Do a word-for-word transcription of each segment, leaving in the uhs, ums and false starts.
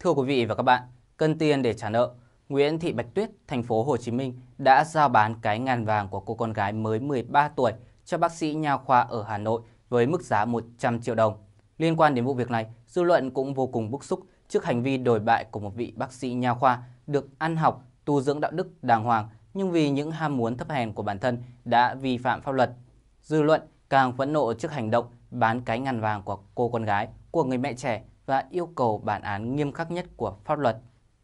Thưa quý vị và các bạn, cân tiền để trả nợ, Nguyễn Thị Bạch Tuyết, thành phố Hồ Chí Minh đã giao bán cái ngàn vàng của cô con gái mới mười ba tuổi cho bác sĩ nha khoa ở Hà Nội với mức giá một trăm triệu đồng. Liên quan đến vụ việc này, dư luận cũng vô cùng bức xúc trước hành vi đồi bại của một vị bác sĩ nha khoa được ăn học, tu dưỡng đạo đức đàng hoàng, nhưng vì những ham muốn thấp hèn của bản thân đã vi phạm pháp luật. Dư luận càng phẫn nộ trước hành động bán cái ngàn vàng của cô con gái của người mẹ trẻ và yêu cầu bản án nghiêm khắc nhất của pháp luật.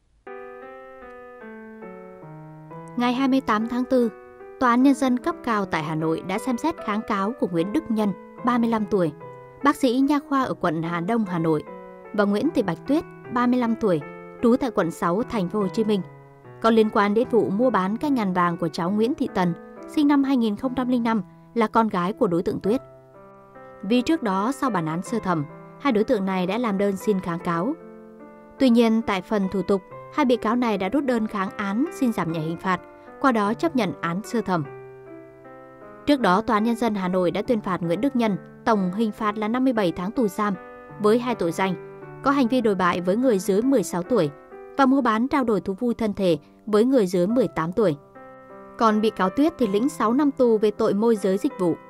Ngày hai mươi tám tháng tư, Tòa án Nhân dân cấp cao tại Hà Nội đã xem xét kháng cáo của Nguyễn Đức Nhân, ba mươi lăm tuổi, bác sĩ nha khoa ở quận Hà Đông, Hà Nội, và Nguyễn Thị Bạch Tuyết, ba mươi lăm tuổi, trú tại quận sáu, thành phố Hồ Chí Minh, có liên quan đến vụ mua bán cái ngàn vàng của cháu Nguyễn Thị Tần, sinh năm hai nghìn không trăm lẻ năm, là con gái của đối tượng Tuyết. Vì trước đó, sau bản án sơ thẩm, hai đối tượng này đã làm đơn xin kháng cáo. Tuy nhiên, tại phần thủ tục, hai bị cáo này đã rút đơn kháng án xin giảm nhẹ hình phạt, qua đó chấp nhận án sơ thẩm. Trước đó, Tòa án Nhân dân Hà Nội đã tuyên phạt Nguyễn Đức Nhân tổng hình phạt là năm mươi bảy tháng tù giam với hai tội danh có hành vi đồi bại với người dưới mười sáu tuổi và mua bán trao đổi thú vui thân thể với người dưới mười tám tuổi. Còn bị cáo Tuyết thì lĩnh sáu năm tù về tội môi giới dịch vụ.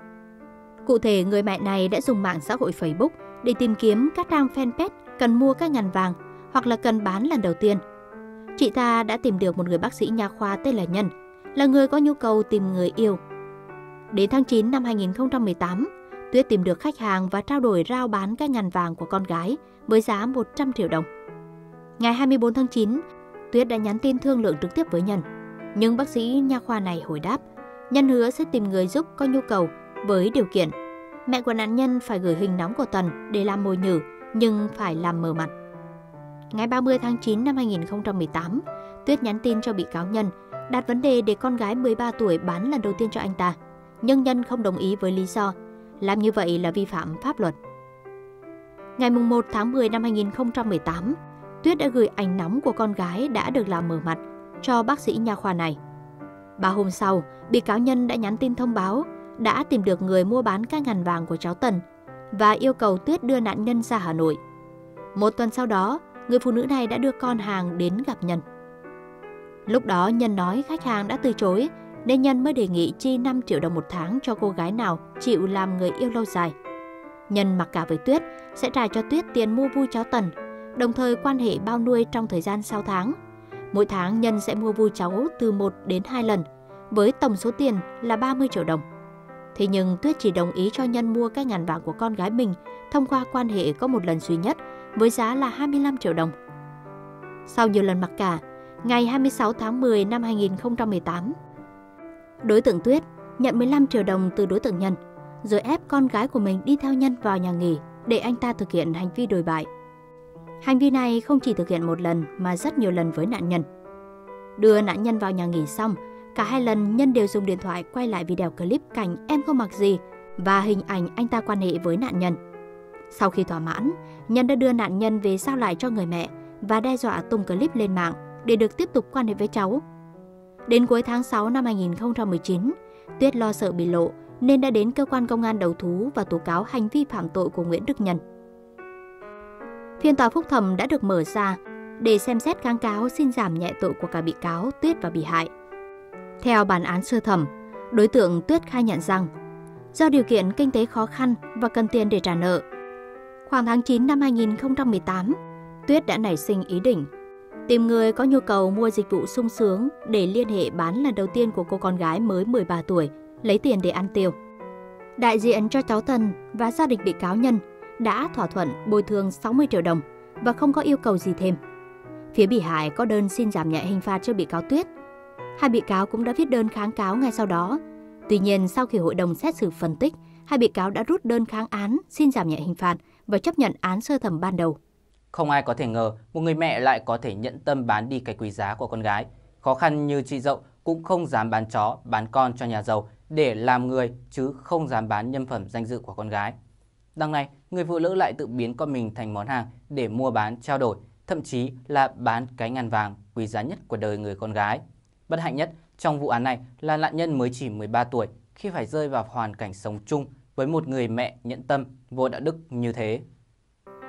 Cụ thể, người mẹ này đã dùng mạng xã hội Facebook để tìm kiếm các trang fanpage cần mua các ngàn vàng hoặc là cần bán lần đầu tiên. Chị ta đã tìm được một người bác sĩ nha khoa tên là Nhân, là người có nhu cầu tìm người yêu. Đến tháng chín năm hai nghìn không trăm mười tám, Tuyết tìm được khách hàng và trao đổi rao bán cái ngàn vàng của con gái với giá một trăm triệu đồng. Ngày hai mươi tư tháng chín, Tuyết đã nhắn tin thương lượng trực tiếp với Nhân, nhưng bác sĩ nha khoa này hồi đáp, Nhân hứa sẽ tìm người giúp có nhu cầu với điều kiện mẹ của nạn nhân phải gửi hình nóng của Tần để làm mồi nhử, nhưng phải làm mờ mặt. Ngày ba mươi tháng chín năm hai nghìn không trăm mười tám, Tuyết nhắn tin cho bị cáo Nhân đặt vấn đề để con gái mười ba tuổi bán lần đầu tiên cho anh ta, nhưng Nhân không đồng ý với lý do làm như vậy là vi phạm pháp luật. Ngày mùng một tháng mười năm hai nghìn không trăm mười tám, Tuyết đã gửi ảnh nóng của con gái đã được làm mờ mặt cho bác sĩ nha khoa này. Ba hôm sau, bị cáo Nhân đã nhắn tin thông báo đã tìm được người mua bán cái ngàn vàng của cháu Tần và yêu cầu Tuyết đưa nạn nhân ra Hà Nội. Một tuần sau đó, người phụ nữ này đã đưa con hàng đến gặp Nhân. Lúc đó Nhân nói khách hàng đã từ chối, nên Nhân mới đề nghị chi năm triệu đồng một tháng cho cô gái nào chịu làm người yêu lâu dài. Nhân mặc cả với Tuyết sẽ trả cho Tuyết tiền mua vui cháu Tần, đồng thời quan hệ bao nuôi trong thời gian sáu tháng. Mỗi tháng Nhân sẽ mua vui cháu từ một đến hai lần, với tổng số tiền là ba mươi triệu đồng. Thế nhưng Tuyết chỉ đồng ý cho Nhân mua cái ngàn vàng của con gái mình thông qua quan hệ có một lần duy nhất với giá là hai mươi lăm triệu đồng. Sau nhiều lần mặc cả, ngày hai mươi sáu tháng mười năm hai nghìn không trăm mười tám, đối tượng Tuyết nhận mười lăm triệu đồng từ đối tượng Nhân, rồi ép con gái của mình đi theo Nhân vào nhà nghỉ để anh ta thực hiện hành vi đồi bại. Hành vi này không chỉ thực hiện một lần mà rất nhiều lần với nạn nhân. Đưa nạn nhân vào nhà nghỉ xong, cả hai lần Nhân đều dùng điện thoại quay lại video clip cảnh em không mặc gì và hình ảnh anh ta quan hệ với nạn nhân. Sau khi thỏa mãn, Nhân đã đưa nạn nhân về giao lại cho người mẹ và đe dọa tung clip lên mạng để được tiếp tục quan hệ với cháu. Đến cuối tháng sáu năm hai nghìn không trăm mười chín, Tuyết lo sợ bị lộ nên đã đến cơ quan công an đầu thú và tố cáo hành vi phạm tội của Nguyễn Đức Nhân. Phiên tòa phúc thẩm đã được mở ra để xem xét kháng cáo xin giảm nhẹ tội của cả bị cáo Tuyết và bị hại. Theo bản án sơ thẩm, đối tượng Tuyết khai nhận rằng do điều kiện kinh tế khó khăn và cần tiền để trả nợ, khoảng tháng chín năm hai nghìn không trăm mười tám, Tuyết đã nảy sinh ý định tìm người có nhu cầu mua dịch vụ sung sướng để liên hệ bán lần đầu tiên của cô con gái mới mười ba tuổi, lấy tiền để ăn tiêu. Đại diện cho cháu Tần và gia đình bị cáo Nhân đã thỏa thuận bồi thường sáu mươi triệu đồng và không có yêu cầu gì thêm. Phía bị hại có đơn xin giảm nhẹ hình phạt cho bị cáo Tuyết. Hai bị cáo cũng đã viết đơn kháng cáo ngay sau đó. Tuy nhiên, sau khi hội đồng xét xử phân tích, hai bị cáo đã rút đơn kháng án xin giảm nhẹ hình phạt và chấp nhận án sơ thẩm ban đầu. Không ai có thể ngờ một người mẹ lại có thể nhẫn tâm bán đi cái quý giá của con gái. Khó khăn như chị dậu cũng không dám bán chó, bán con cho nhà giàu để làm người, chứ không dám bán nhân phẩm danh dự của con gái. Đằng này, người phụ nữ lại tự biến con mình thành món hàng để mua bán, trao đổi, thậm chí là bán cái ngàn vàng quý giá nhất của đời người con gái. Bất hạnh nhất trong vụ án này là nạn nhân mới chỉ mười ba tuổi khi phải rơi vào hoàn cảnh sống chung với một người mẹ nhẫn tâm, vô đạo đức như thế.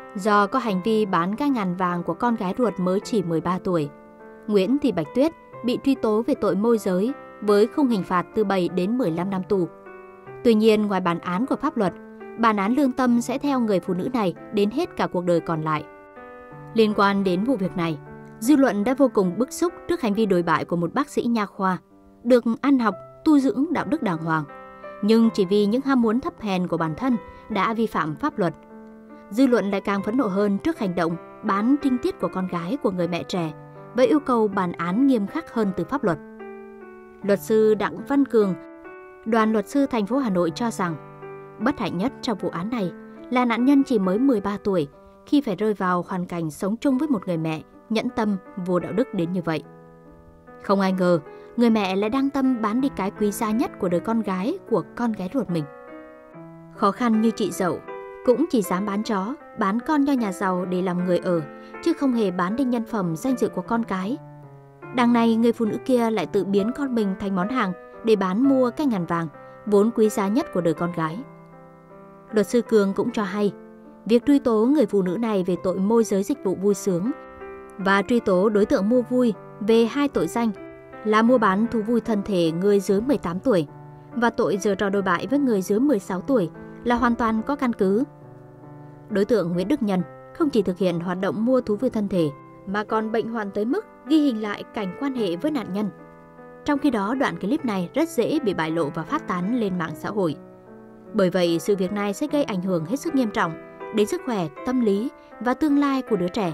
Do có hành vi bán cái ngàn vàng của con gái ruột mới chỉ mười ba tuổi, Nguyễn Thị Bạch Tuyết bị truy tố về tội môi giới với khung hình phạt từ bảy đến mười lăm năm tù. Tuy nhiên, ngoài bản án của pháp luật, bản án lương tâm sẽ theo người phụ nữ này đến hết cả cuộc đời còn lại. Liên quan đến vụ việc này, dư luận đã vô cùng bức xúc trước hành vi đồi bại của một bác sĩ nha khoa, được ăn học, tu dưỡng đạo đức đàng hoàng, nhưng chỉ vì những ham muốn thấp hèn của bản thân đã vi phạm pháp luật. Dư luận lại càng phẫn nộ hơn trước hành động bán trinh tiết của con gái của người mẹ trẻ với yêu cầu bản án nghiêm khắc hơn từ pháp luật. Luật sư Đặng Văn Cường, đoàn luật sư thành phố Hà Nội cho rằng, bất hạnh nhất trong vụ án này là nạn nhân chỉ mới mười ba tuổi khi phải rơi vào hoàn cảnh sống chung với một người mẹ nhẫn tâm, vô đạo đức đến như vậy. Không ai ngờ, người mẹ lại đang tâm bán đi cái quý giá nhất của đời con gái của con gái ruột mình. Khó khăn như chị dậu cũng chỉ dám bán chó, bán con cho nhà giàu để làm người ở, chứ không hề bán đi nhân phẩm danh dự của con cái. Đằng này, người phụ nữ kia lại tự biến con mình thành món hàng để bán mua cái ngàn vàng, vốn quý giá nhất của đời con gái. Luật sư Cường cũng cho hay, việc truy tố người phụ nữ này về tội môi giới dịch vụ vui sướng và truy tố đối tượng mua vui về hai tội danh là mua bán thú vui thân thể người dưới mười tám tuổi và tội giở trò đồi bại với người dưới mười sáu tuổi là hoàn toàn có căn cứ. Đối tượng Nguyễn Đức Nhân không chỉ thực hiện hoạt động mua thú vui thân thể mà còn bệnh hoạn tới mức ghi hình lại cảnh quan hệ với nạn nhân. Trong khi đó, đoạn clip này rất dễ bị bại lộ và phát tán lên mạng xã hội. Bởi vậy, sự việc này sẽ gây ảnh hưởng hết sức nghiêm trọng đến sức khỏe, tâm lý và tương lai của đứa trẻ.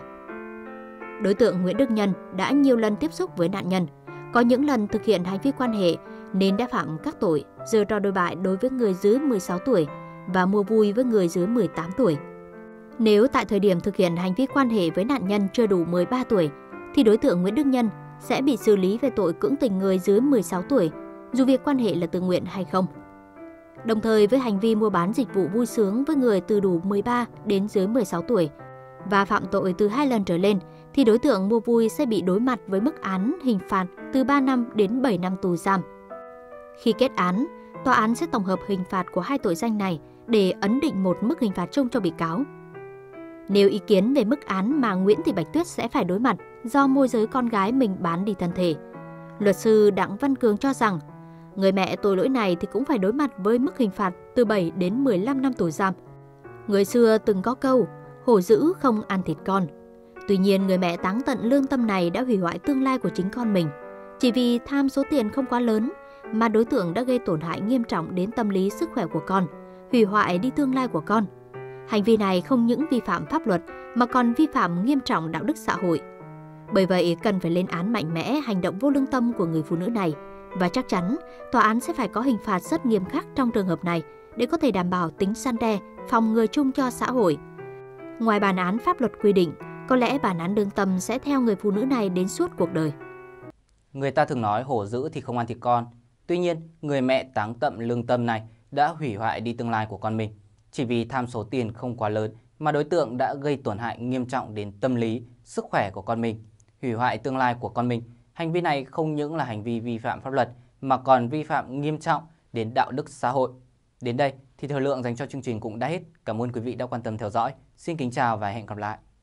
Đối tượng Nguyễn Đức Nhân đã nhiều lần tiếp xúc với nạn nhân, có những lần thực hiện hành vi quan hệ nên đã phạm các tội giở trò đồi bại đối với người dưới mười sáu tuổi và mua vui với người dưới mười tám tuổi. Nếu tại thời điểm thực hiện hành vi quan hệ với nạn nhân chưa đủ mười ba tuổi, thì đối tượng Nguyễn Đức Nhân sẽ bị xử lý về tội cưỡng tình người dưới mười sáu tuổi, dù việc quan hệ là tự nguyện hay không. Đồng thời với hành vi mua bán dịch vụ vui sướng với người từ đủ mười ba đến dưới mười sáu tuổi và phạm tội từ hai lần trở lên, thì đối tượng mua vui sẽ bị đối mặt với mức án hình phạt từ ba năm đến bảy năm tù giam. Khi kết án, tòa án sẽ tổng hợp hình phạt của hai tội danh này để ấn định một mức hình phạt chung cho bị cáo. Nêu ý kiến về mức án mà Nguyễn Thị Bạch Tuyết sẽ phải đối mặt do môi giới con gái mình bán đi thân thể, luật sư Đặng Văn Cường cho rằng người mẹ tội lỗi này thì cũng phải đối mặt với mức hình phạt từ bảy đến mười lăm năm tù giam. Người xưa từng có câu, hổ dữ không ăn thịt con. Tuy nhiên, người mẹ táng tận lương tâm này đã hủy hoại tương lai của chính con mình. Chỉ vì tham số tiền không quá lớn mà đối tượng đã gây tổn hại nghiêm trọng đến tâm lý sức khỏe của con, hủy hoại đi tương lai của con. Hành vi này không những vi phạm pháp luật mà còn vi phạm nghiêm trọng đạo đức xã hội. Bởi vậy, cần phải lên án mạnh mẽ hành động vô lương tâm của người phụ nữ này. Và chắc chắn, tòa án sẽ phải có hình phạt rất nghiêm khắc trong trường hợp này để có thể đảm bảo tính răn đe, phòng ngừa chung cho xã hội. Ngoài bản án pháp luật quy định, có lẽ bản án lương tâm sẽ theo người phụ nữ này đến suốt cuộc đời. Người ta thường nói hổ dữ thì không ăn thịt con. Tuy nhiên, người mẹ táng tận lương tâm này đã hủy hoại đi tương lai của con mình. Chỉ vì tham số tiền không quá lớn mà đối tượng đã gây tổn hại nghiêm trọng đến tâm lý, sức khỏe của con mình, hủy hoại tương lai của con mình. Hành vi này không những là hành vi vi phạm pháp luật mà còn vi phạm nghiêm trọng đến đạo đức xã hội. Đến đây thì thời lượng dành cho chương trình cũng đã hết. Cảm ơn quý vị đã quan tâm theo dõi. Xin kính chào và hẹn gặp lại.